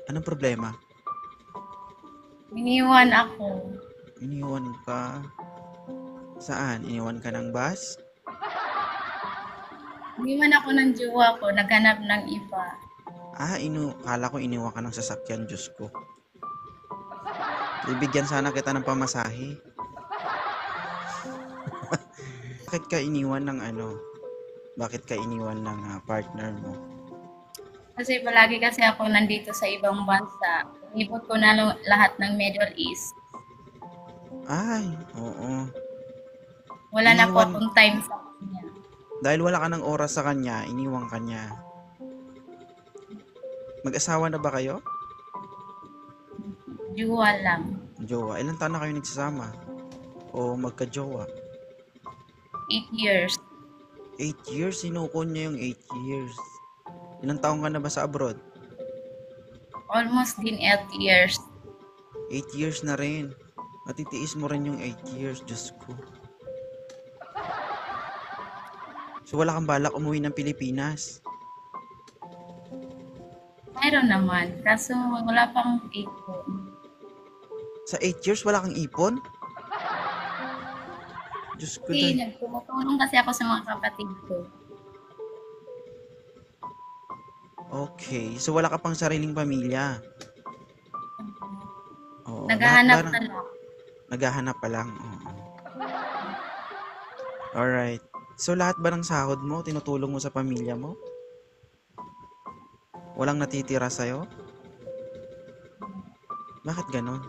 Anong problema? Iniwan ako. Iniwan ka? Saan? Iniwan ka ng bus? Iniwan ako ng jowa ko, naghanap ng iba. Kala ko iniwan ka ng sasakyan, Diyos ko. Ibigyan sana kita ng pamasahe. Bakit ka iniwan ng Bakit ka iniwan ng partner mo? Kasi palagi kasi ako nandito sa ibang bansa. Ibot ko na lahat ng Middle East. Ay, oo. Wala na po Iniwan, akong time sa kanya. dahil wala ka ng oras sa kanya, iniwan ka niya. Mag-asawa na ba kayo? Jowa lang. Jowa. Ilang taon na kayo nagsasama? O magka-jowa? 8 years. 8 years? Sinuko niya yung 8 years. Ilang taon ka na ba sa abroad? Almost din 8 years. 8 years na rin. Matitiis mo rin yung 8 years, Diyos ko. So wala kang balak umuwi ng Pilipinas? Mayroon naman. Kaso wala pang ipon. Sa 8 years, wala kang ipon? Diyos ko, Kasi day. nagtumutulong kasi ako sa mga kapatid ko. Okay. So wala ka pang sariling pamilya? Oo. Lahat ba Naghahanap ng... na lang. Naghahanap pa lang? Oo. Alright. So lahat ba ng sahod mo, tinutulong mo sa pamilya mo? Walang natitira sa'yo? Bakit ganon?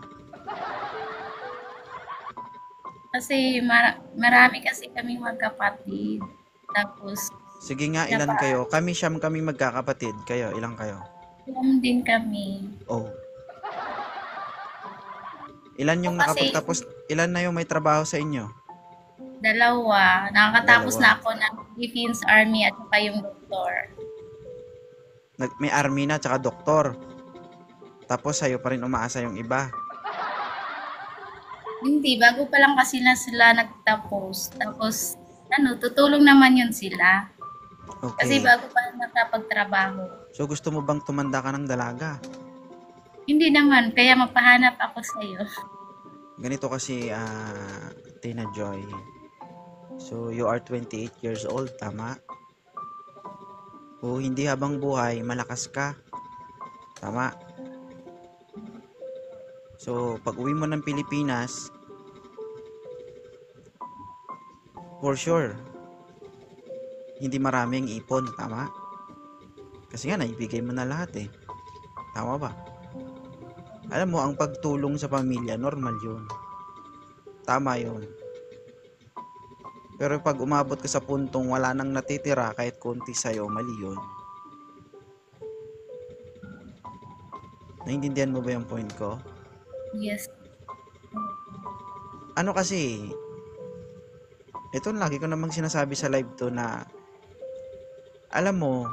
Kasi marami kasi kaming magkapatid. Tapos, Sige nga, ilan kayo? Kami magkakapatid. Kayo, ilang kayo? napaalam din kami. Oh. Ilan yung Kasi nakapagtapos? Ilan na yung may trabaho sa inyo? dalawa, nakakatapos Dalawa. na ako ng Philippines Army at saka yung doktor. May army na, tsaka doktor. Tapos sa'yo pa rin umaasa yung iba. Hindi, bago pa lang kasi na sila nagtapos. Tapos, tutulong naman yun sila. Kasi Okay. bago pa lang nakapagtrabaho. So gusto mo bang tumanda ka ng dalaga? Hindi naman, kaya mapahanap ako sa'yo. Ganito kasi, Tina Joy. So you are 28 years old, tama? O hindi habang buhay, malakas ka. Tama? So pag uwi mo ng Pilipinas, for sure, hindi maraming ipon, tama? Kasi nga, naibigay mo na lahat eh. Tama ba? Alam mo, ang pagtulong sa pamilya, normal yun. Tama yun. Pero pag umabot ka sa puntong wala nang natitira kahit konti sa'yo, mali yun. Naintindihan mo ba yung point ko? Yes. Ano kasi, ito lagi ko namang sinasabi sa live to na, alam mo,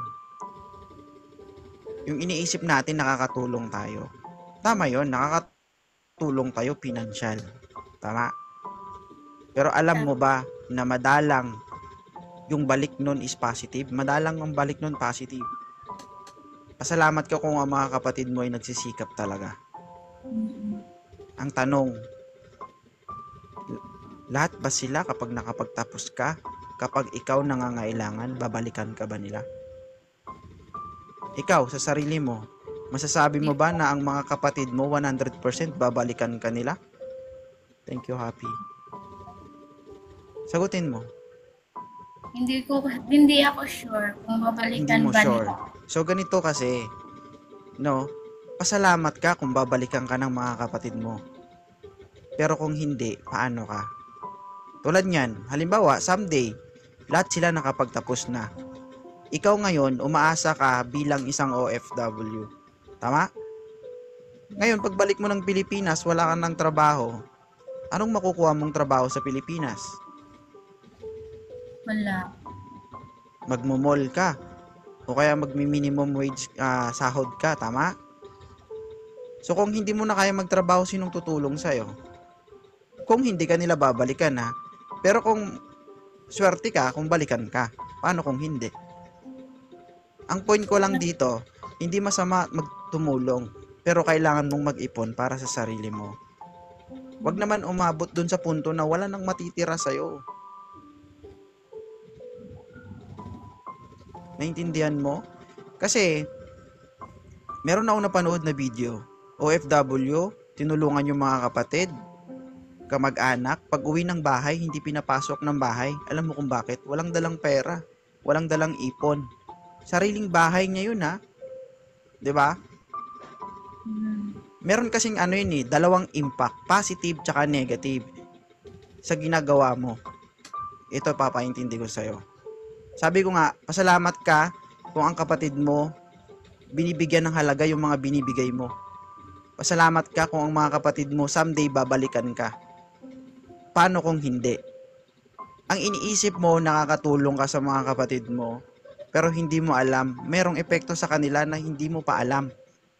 yung iniisip natin nakakatulong tayo. Tama yun, nakakatulong tayo financial. Tama? Pero alam mo ba na madalang yung balik nun is positive? Madalang ang balik nun positive. Pasalamat ka kung ang mga kapatid mo ay nagsisikap talaga. Ang tanong, lahat ba sila kapag nakapagtapos ka, kapag ikaw nangangailangan, babalikan ka ba nila? Ikaw, sa sarili mo, masasabi mo ba na ang mga kapatid mo 100% babalikan ka nila? Thank you, Happy. Sagutin mo. Hindi ako sure kung Hindi babalikan mo ba sure. nila. So, ganito kasi, no, pasalamat ka kung babalikan ka ng mga kapatid mo. Pero kung hindi, paano ka? Tulad niyan, halimbawa, someday, lahat sila nakapagtapos na. Ikaw ngayon, umaasa ka bilang isang OFW. Tama? Ngayon, pagbalik mo ng Pilipinas, wala ka ng trabaho. Anong makukuha mong trabaho sa Pilipinas? Wala. Magmumol ka. O kaya magmi-minimum wage sahod ka, tama? So kung hindi mo na kaya magtrabaho, sinong tutulong sa'yo? Kung hindi ka nila babalikan ha. Pero kung swerte ka, kung balikan ka. Paano kung hindi? Ang point ko lang dito, hindi masama magtumulong. pero kailangan mong mag-ipon para sa sarili mo. Wag naman umabot dun sa punto na wala nang matitira sa'yo. Naintindihan mo? Kasi, meron akong napanood na video. OFW, tinulungan yung mga kapatid, kamag-anak, pag uwi ng bahay, hindi pinapasok ng bahay. Alam mo kung bakit? Walang dalang pera, walang dalang ipon. Sariling bahay niya yun, ha? 'Di ba? Meron kasing dalawang impact, positive tsaka negative sa ginagawa mo. Ito papaintindi ko sa'yo. Sabi ko nga, pasalamat ka kung ang kapatid mo binibigyan ng halaga yung mga binibigay mo. Pasalamat ka kung ang mga kapatid mo someday babalikan ka. Paano kung hindi? Ang iniisip mo, nakakatulong ka sa mga kapatid mo, pero hindi mo alam, merong epekto sa kanila na hindi mo pa alam.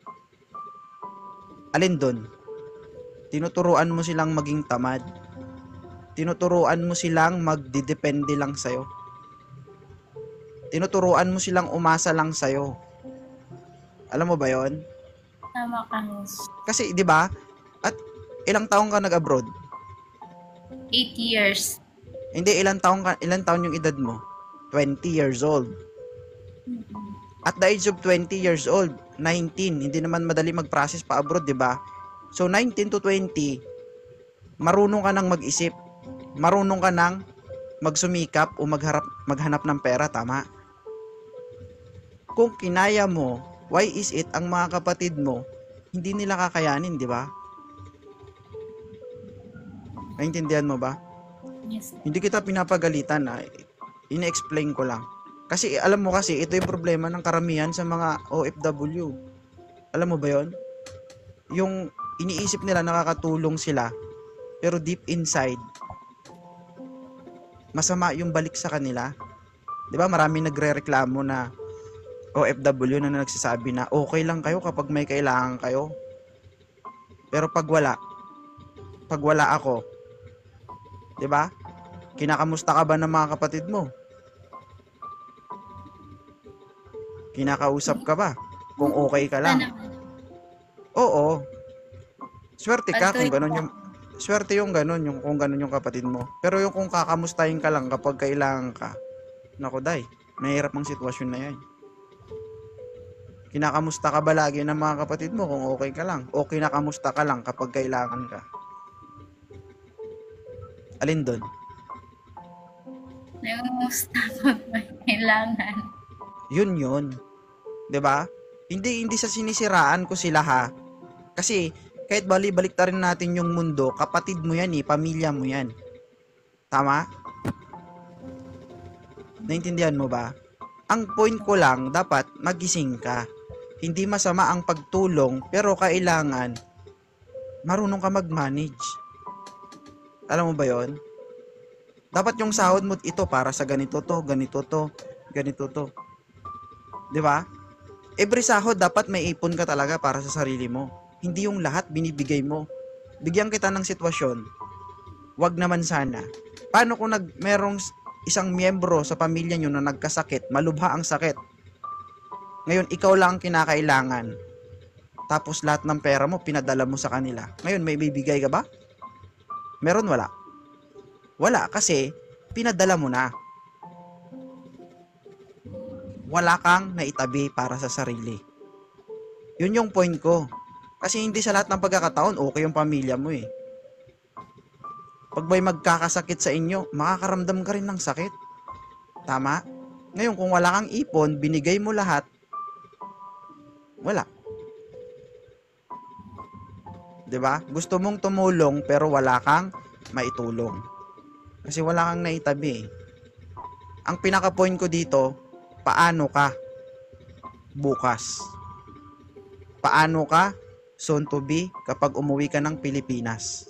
Alin doon? Tinuturuan mo silang maging tamad. Tinuturuan mo silang magdidepende lang sa'yo. Tinuturuan mo silang umasa lang sa'yo. Alam mo ba yon? Tama ka, Ros. Kasi, di ba? At ilang taong ka nag-abroad? 8 years. Hindi, ilang taon yung edad mo? 20 years old. At the age of 20 years old, 19, hindi naman madali mag-process pa abroad, di ba? So, 19 to 20, marunong ka nang mag-isip. Marunong ka nang magsumikap o maghanap ng pera, tama? Kung kinaya mo, why is it ang mga kapatid mo, hindi nila kakayanin, di ba? Naintindihan mo ba? Yes. Hindi kita pinapagalitan, ina-explain ko lang. Kasi alam mo kasi, ito yung problema ng karamihan sa mga OFW. Alam mo ba yon? Yung iniisip nila nakakatulong sila, pero deep inside, masama yung balik sa kanila. 'Di ba? Maraming nagrereklamo na OFW na nagsasabi na okay lang kayo kapag may kailangan kayo. Pero pag wala ako, 'di ba? Kinakamusta ka ba ng mga kapatid mo? Kinakausap ka ba? Kung okay ka lang. Oo. Swerte ka kung ganun yung swerte yung ganun, yung kung ganun yung kapatid mo. Pero yung kung kakamustahin ka lang kapag kailangan ka, naku day, mahirap ang sitwasyon na yan. Kinakamusta ka ba lagi ng mga kapatid mo kung okay ka lang? O kinakamusta ka lang kapag kailangan ka? Alin doon? Nangungusta pag may kailangan. Yun. 'Di ba? Hindi sa sinisiraan ko sila ha. Kasi kahit balik rin natin yung mundo, kapatid mo yan pamilya mo yan. Tama? Naintindihan mo ba? Ang point ko lang, dapat magising ka. Hindi masama ang pagtulong, pero kailangan marunong ka mag-manage. Alam mo ba yon? Dapat yung sahod mo ito para sa ganito to. 'Di ba? Every sahod dapat may ipon ka talaga para sa sarili mo. Hindi yung lahat binibigay mo. Bigyan kita ng sitwasyon. Wag naman sana. Paano kung merong isang miyembro sa pamilya nyo na nagkasakit, malubha ang sakit. Ngayon, ikaw lang ang kinakailangan. Tapos lahat ng pera mo, pinadala mo sa kanila. Ngayon, may bibigay ka ba? Meron, wala? Wala, kasi pinadala mo na. Wala kang naitabi para sa sarili. Yun yung point ko. Kasi hindi sa lahat ng pagkakataon, okay yung pamilya mo eh. Pag may magkakasakit sa inyo, makakaramdam ka rin ng sakit. Tama? Ngayon, kung wala kang ipon, binigay mo lahat, wala. 'Di ba? Gusto mong tumulong pero wala kang maitulong. Kasi wala kang naitabi eh. Ang pinaka-point ko dito, paano ka bukas? Paano ka soon to be kapag umuwi ka ng Pilipinas?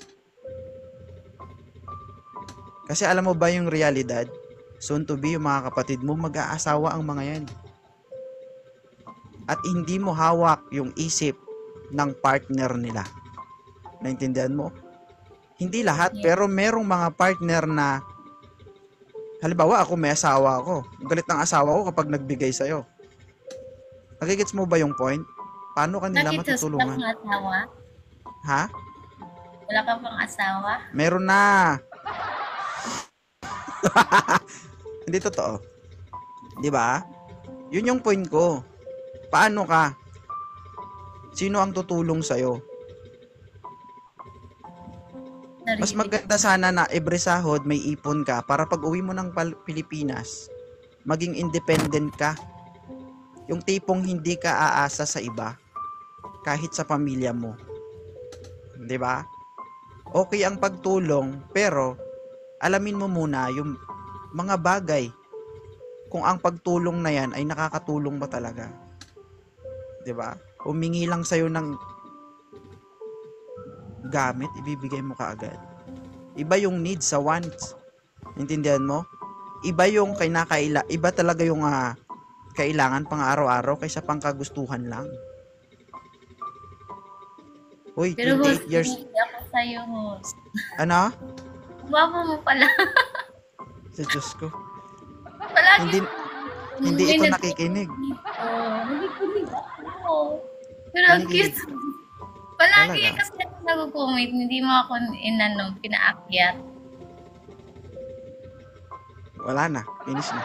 Kasi alam mo ba yung realidad? Soon to be yung mga kapatid mo, mag-aasawa ang mga yan. At hindi mo hawak yung isip ng partner nila. Naintindihan mo? Hindi lahat, pero merong mga partner na, halimbawa ako may asawa ako. Galit ng asawa ko kapag nagbigay sa'yo. Nagigets mo ba yung point? Paano ka nila Bakit host? Wala matutulungan? kang asawa? Ha? Wala ka pang asawa? Meron na. Hindi totoo. 'Di ba? Yun yung point ko. Paano ka? Sino ang tutulong sa'yo? Mas Sarili ko. maganda sana na every sahod may ipon ka para pag uwi mo ng Pilipinas, maging independent ka. Yung tipong hindi ka aasa sa iba, kahit sa pamilya mo. 'Di ba? Okay ang pagtulong, pero alamin mo muna yung mga bagay kung ang pagtulong na yan ay nakakatulong ba talaga. 'Di ba? Humingi lang sa'yo ng gamit, ibibigay mo kaagad. Iba yung needs sa wants. Intindihan mo? Iba yung iba talaga yung kailangan pang araw-araw kaysa pang kagustuhan lang. Uy, Pero host, 28 years. hindi ako sa'yo host. Ano? Guwapo mo pala. Sa Diyos ko. Palagi Hindi, hindi ito nakikinig. Nakikinig ako. Pero ang Nakikinig. cute. Palagi Talaga. kasi ako nag-comment, hindi mo ako pinaakyat. Wala na. Finish na.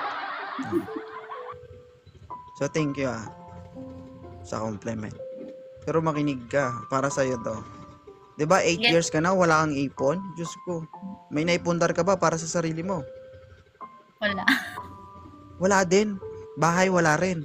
So, thank you sa compliment. Pero makinig ka. Para sa'yo to. 'Di ba 8 Yes. years ka na, wala kang ipon? Diyos ko. May naipundar ka ba para sa sarili mo? Wala. Wala din. Bahay, wala rin.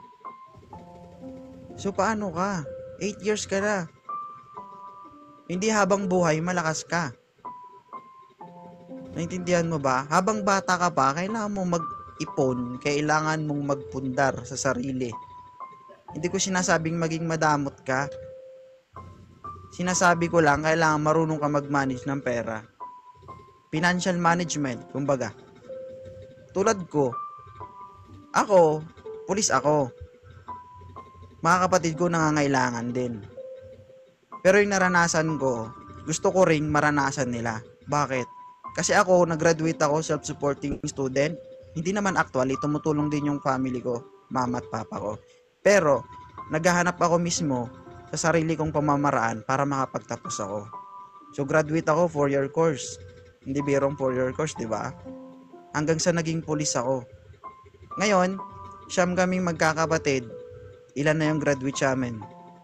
So, paano ka? 8 years ka na. Hindi habang buhay, malakas ka. Naintindihan mo ba? Habang bata ka pa, kailangan mong mag-ipon, kailangan mong magpundar sa sarili. Hindi ko sinasabing maging madamot ka. Sinasabi ko lang, kailangan marunong ka mag-manage ng pera. Financial management, kumbaga. Tulad ko, ako, pulis ako. Mga kapatid ko nangangailangan din. Pero yung naranasan ko, gusto ko ring maranasan nila. Bakit? Kasi ako, nag-graduate ako self-supporting student. Hindi naman actually, tumutulong din yung family ko, mama at papa ko. Pero, naghahanap ako mismo sa sarili kong pamamaraan para makapagtapos ako. So, graduate ako, 4-year course. Hindi birong 4-year course, di ba? Hanggang sa naging pulis ako. Ngayon, siyam kaming magkakapatid. Ilan na yung graduate sa amin?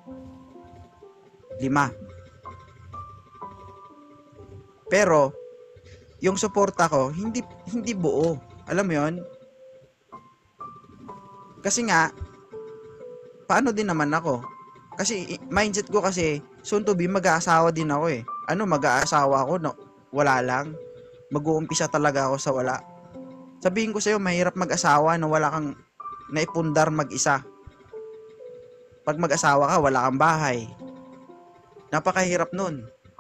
5. Pero, yung suporta ko, hindi buo. Alam mo yon? Kasi nga, paano din naman ako? Kasi, mindset ko kasi, soon to be, mag-aasawa din ako eh. Ano, mag-aasawa ako? No, wala lang. Mag-uumpisa talaga ako sa wala. Sabihin ko sa'yo, mahirap mag-asawa na wala kang naipundar mag-isa. Pag mag-asawa ka, wala kang bahay. Napakahirap nun.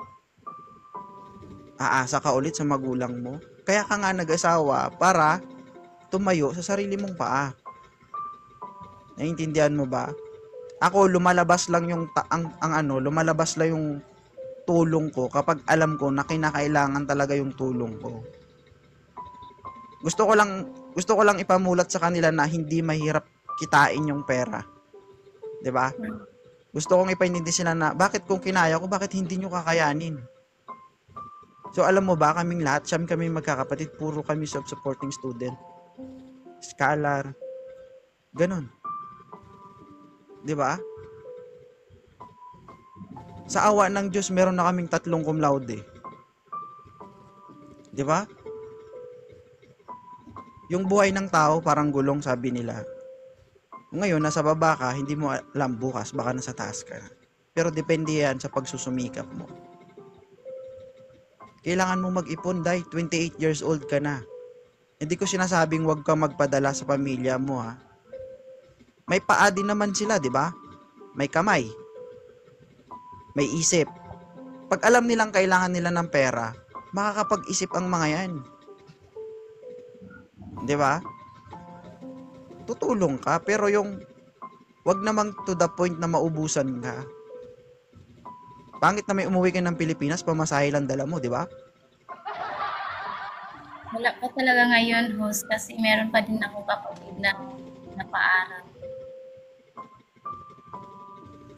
Aasa ka ulit sa magulang mo. Kaya ka nga nag-asawa para tumayo sa sarili mong paa. Naiintindihan mo ba? Ako, lumalabas lang yung lumalabas lang yung tulong ko kapag alam ko na kinakailangan talaga yung tulong ko. Gusto ko lang ipamulat sa kanila na hindi mahirap kitain yung pera. 'Di ba? Gusto kong ipaintindi sila na bakit kung kinaya ko, bakit hindi nyo kakayanin? So, alam mo ba, kaming lahat, siyam kami magkakapatid, puro kami self-supporting student. Scholar. Ganon. 'Di ba? Sa awa ng Diyos, meron na kaming 3 cum laude. 'Di ba? Yung buhay ng tao parang gulong, sabi nila. Ngayon, nasa baba ka, hindi mo alam bukas, baka nasa taas ka. Pero depende yan sa pagsusumikap mo. Kailangan mo mag-ipon, dahil 28 years old ka na. Hindi ko sinasabing wag kang magpadala sa pamilya mo, ha. May paa din naman sila, di ba? May kamay. May isip. Pag alam nilang kailangan nila ng pera, makakapag-isip ang mga yan. Di ba? Tutulong ka, pero yung wag namang to the point na maubusan ka. Pangit na may umuwi ka ng Pilipinas, pamasahe lang dala mo, di ba? Wala pa talaga ngayon, host, kasi meron pa din ako kapatid na napaaral.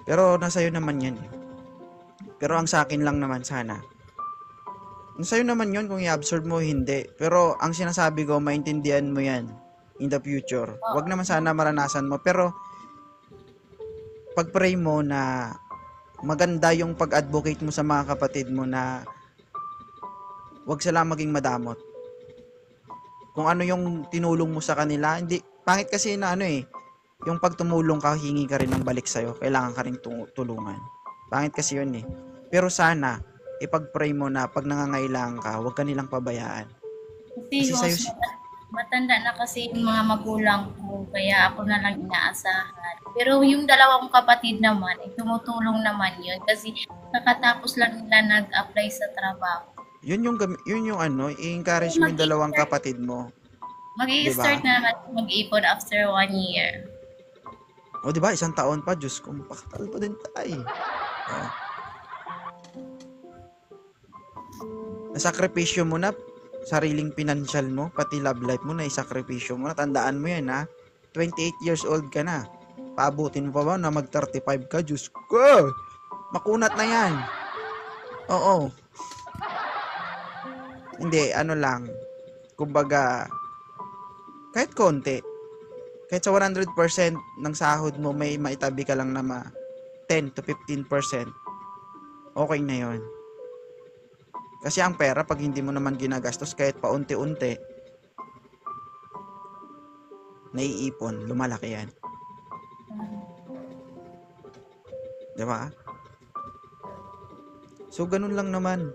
Pero nasa iyo naman yan eh. Pero ang sa akin lang naman sana, sa'yo naman yun kung i-absorb mo hindi. Pero ang sinasabi ko, maintindihan mo yan in the future. Oo. Wag naman sana maranasan mo. Pero pag-pray mo na maganda yung pag-advocate mo sa mga kapatid mo na wag sila maging madamot. Kung ano yung tinulong mo sa kanila, hindi, pangit kasi na ano eh, yung pag tumulong ka, hingi ka rin ng balik sa'yo, kailangan ka rin tulungan. Pangit kasi yun eh. Pero sana, ipag-pray mo na pag nangangailangan ka, huwag ka nilang pabayaan. Kasi Kasi host, matanda na kasi yung mga magulang ko, kaya ako na lang inaasahan. Pero yung dalawa kong kapatid naman, tumutulong naman yun kasi nakatapos lang nila nag-apply sa trabaho. yun yung ano, i-encourage mo yung dalawang kapatid mo. Mag-i-start na naman mag-ipon after 1 year. O, di ba? 1 taon pa. Diyos ko, paktal pa din tayo. Oh. Nasakripisyo mo na sariling financial mo, pati love life mo na isakripisyo mo na. Tandaan mo yan, ha? 28 years old ka na. Paabutin mo pa ba na mag-35 ka? Diyos ko! Makunat na yan. Oo. Hindi, ano lang. Kumbaga, kahit konti. Kahit sa 100% ng sahod mo, may maitabi ka lang na 10 to 15%. Okay na yon. Kasi ang pera, pag hindi mo naman ginagastos, kahit paunti-unti, naiipon, lumalaki yan. Diba? So, ganun lang naman.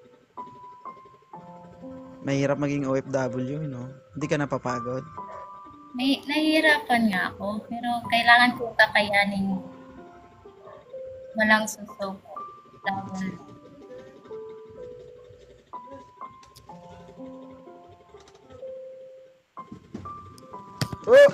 Mahirap maging OFW, no? Hindi ka napapagod. Nahihirapan nga ako, pero kailangan ko kakayanin walang susuko. Laban. Oh!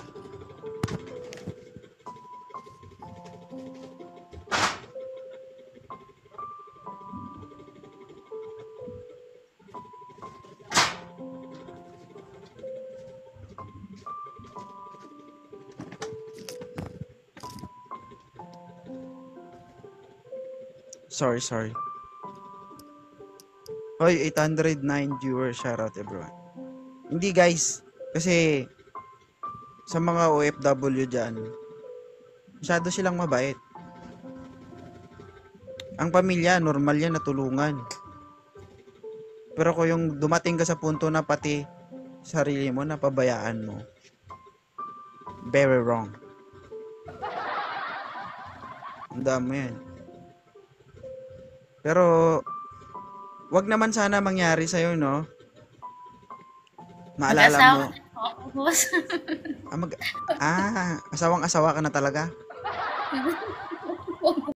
Sorry. Hoy, 809 viewers. Shoutout everyone. Hindi guys. Kasi sa mga OFW dyan, masyado silang mabait. Ang pamilya, normal yan na tulungan. Pero kung yung dumating ka sa punto na pati sarili mo, napabayaan mo, very wrong. Tandaan mo yan. Pero, wag naman sana mangyari sa'yo, no? Maalala mo. Mag-asawa ako, boss. Asawang-asawa ka na talaga?